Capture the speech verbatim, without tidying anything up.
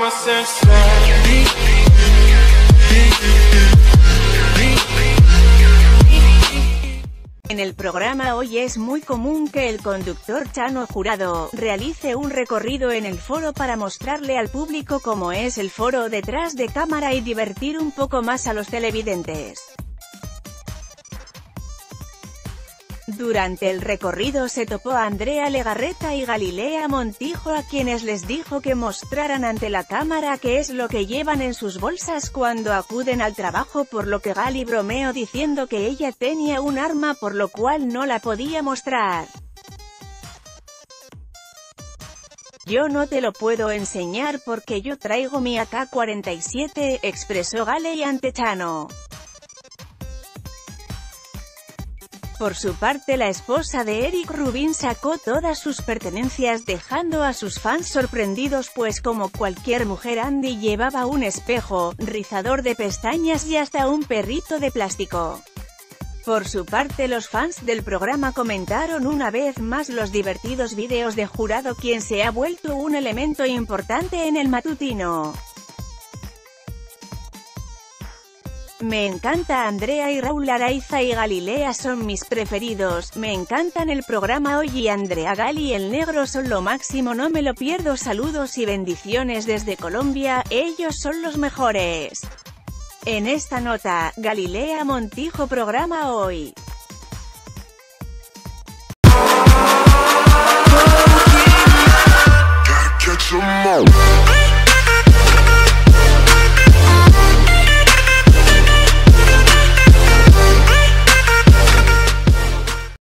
En el programa hoy es muy común que el conductor Chano Jurado realice un recorrido en el foro para mostrarle al público cómo es el foro detrás de cámara y divertir un poco más a los televidentes. Durante el recorrido se topó a Andrea Legarreta y Galilea Montijo, a quienes les dijo que mostraran ante la cámara qué es lo que llevan en sus bolsas cuando acuden al trabajo, por lo que Gali bromeó diciendo que ella tenía un arma por lo cual no la podía mostrar. «Yo no te lo puedo enseñar porque yo traigo mi A K cuarenta y siete», expresó Gali ante Chano. Por su parte, la esposa de Eric Rubin sacó todas sus pertenencias dejando a sus fans sorprendidos, pues como cualquier mujer Andy llevaba un espejo, rizador de pestañas y hasta un perrito de plástico. Por su parte, los fans del programa comentaron una vez más los divertidos vídeos de Jurado, quien se ha vuelto un elemento importante en el matutino. «Me encanta Andrea y Raúl Araiza y Galilea son mis preferidos, me encantan el programa hoy y Andrea, Gali y el negro son lo máximo, no me lo pierdo, saludos y bendiciones desde Colombia, ellos son los mejores». En esta nota, Galilea Montijo programa hoy.